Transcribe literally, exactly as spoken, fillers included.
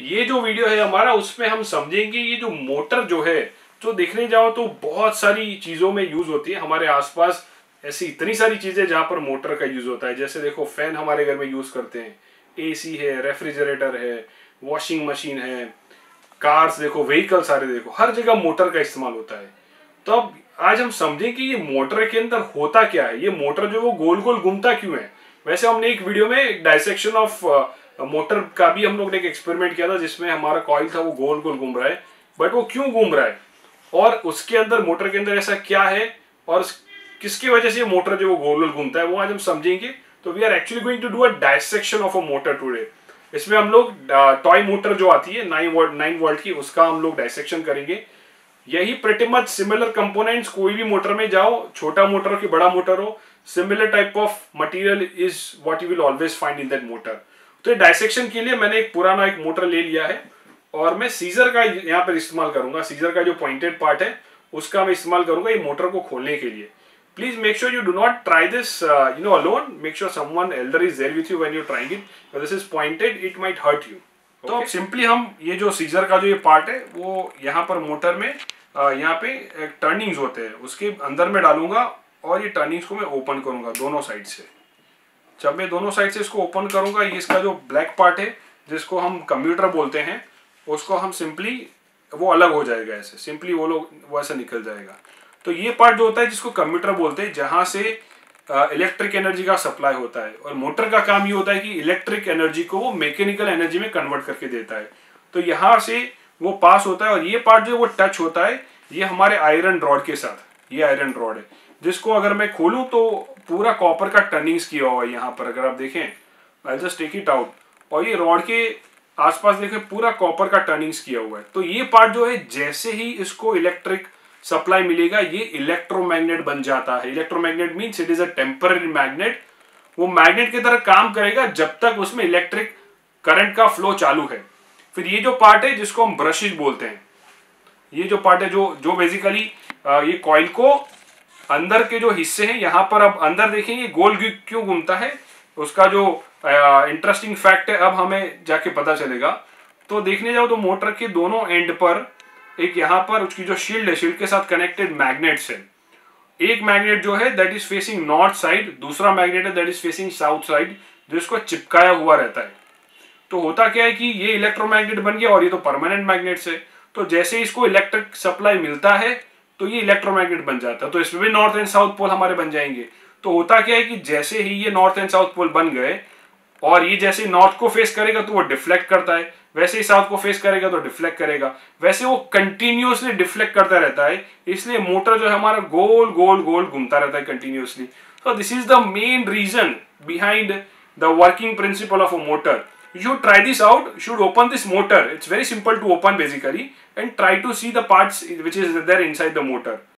ये जो वीडियो है हमारा, उसमें हम समझेंगे ये जो मोटर जो है, जो देखने जाओ तो बहुत सारी चीजों में यूज होती है। हमारे आसपास ऐसी इतनी सारी चीजें जहां पर मोटर का यूज होता है। जैसे देखो, फैन हमारे घर में यूज करते हैं, एसी है, रेफ्रिजरेटर है, वॉशिंग मशीन है, कार्स देखो, व्हीकल सारे देखो, हर जगह मोटर का इस्तेमाल होता है। तो अब आज हम समझें कि ये मोटर के अंदर होता क्या है, ये मोटर जो वो गोल गोल घूमता क्यों है। वैसे हमने एक वीडियो में डायसेक्शन ऑफ मोटर का भी हम लोग ने एक एक्सपेरिमेंट किया था, जिसमें हमारा कॉइल था वो गोल गोल घूम रहा है, बट वो क्यों घूम रहा है और उसके अंदर, मोटर के अंदर ऐसा क्या है और किसकी वजह से ये मोटर जो वो गोल गोल घूमता है, वो आज हम समझेंगे। तो we are actually going to do a dissection of a motor today. इसमें हम लोग टॉय मोटर जो आती है नाइन वोल्ट नाइन वोल्ट की, उसका हम लोग डायसेक्शन करेंगे। यही प्रेटी मच सिमिलर कंपोनेंट्स, कोई भी मोटर में जाओ, छोटा मोटर हो कि बड़ा मोटर हो, similar type of material is what you will always find in that motor. तो डायसेक्शन के लिए मैंने एक पुराना एक मोटर ले लिया है और मैं सीजर का यहाँ पर इस्तेमाल करूंगा। सीजर का जो पॉइंटेड पार्ट है उसका मैं इस्तेमाल करूंगा ये मोटर को खोलने के लिए। Please make sure you do not try this uh, you know alone. Make sure someone elder is there with you when you're trying it. If this is pointed, it might hurt you. Okay? तो अब simply हम ये जो scissor का जो ये part है वो यहाँ पर मोटर में यहाँ पे एक टर्निंग्स होते हैं, उसके अंदर में डालूंगा और ये टर्निंग्स को मैं ओपन करूंगा दोनों साइड से। जब मैं दोनों साइड से इसको ओपन करूंगा, ये इसका जो ब्लैक पार्ट है जिसको हम कंप्यूटर बोलते हैं, उसको हम सिंपली वो अलग हो जाएगा, ऐसे सिंपली वो लोग वो ऐसा निकल जाएगा। तो ये पार्ट जो होता है जिसको कंप्यूटर बोलते हैं, जहां से इलेक्ट्रिक एनर्जी का सप्लाई होता है। और मोटर का काम ये होता है कि इलेक्ट्रिक एनर्जी को वो मैकेनिकल एनर्जी में कन्वर्ट करके देता है। तो यहाँ से वो पास होता है और ये पार्ट जो वो टच होता है, ये हमारे आयरन रॉड के साथ, ये आयरन रॉड है जिसको अगर मैं खोलूं तो पूरा कॉपर का टर्निंग्स किया हुआ है। यहाँ पर अगर आप देखें, I just take it out, और ये रॉड के आसपास देखें पूरा कॉपर का टर्निंग्स किया हुआ है। तो ये पार्ट जो है, जैसे ही इसको इलेक्ट्रिक सप्लाई मिलेगा, ये इलेक्ट्रोमैग्नेट बन जाता है। Electromagnet means it is a temporary magnet. वो मैग्नेट की तरह काम करेगा जब तक उसमें इलेक्ट्रिक करंट का फ्लो चालू है। फिर ये जो पार्ट है जिसको हम ब्रशेज बोलते हैं, ये जो पार्ट है जो जो बेसिकली ये कॉइल को अंदर के जो हिस्से हैं, यहाँ पर अब अंदर देखेंगे गोल क्यों घूमता है, उसका जो इंटरेस्टिंग फैक्ट है अब हमें जाके पता चलेगा। तो देखने जाओ तो मोटर के दोनों एंड पर एक यहाँ पर उसकी जो शील्ड है, शील्ड के साथ कनेक्टेड मैग्नेट्स है। एक मैग्नेट जो है that is facing north side, दूसरा मैग्नेट है that is facing south side, जिसको चिपकाया हुआ रहता है। तो होता क्या है कि ये इलेक्ट्रोमैग्नेट बन गया और ये तो परमानेंट मैग्नेट्स है। तो जैसे इसको इलेक्ट्रिक सप्लाई मिलता है तो ये इलेक्ट्रोमैग्नेट बन जाता है। तो इसमें भी नॉर्थ एंड साउथ पोल हमारे बन जाएंगे। तो होता क्या है कि जैसे ही ये नॉर्थ एंड साउथ पोल बन गए और ये जैसे नॉर्थ को फेस करेगा तो वो डिफ्लेक्ट करता है, वैसे ही साउथ को फेस करेगा तो डिफ्लेक्ट करेगा, वैसे वो कंटिन्यूअसली डिफ्लेक्ट करता रहता है। इसलिए मोटर जो है हमारा गोल गोल गोल घूमता रहता है continuously. So this is the main reason behind the working principle of a motor. You should try this out. You should open this motor. It's very simple to open basically, and try to see the parts which is there inside the motor.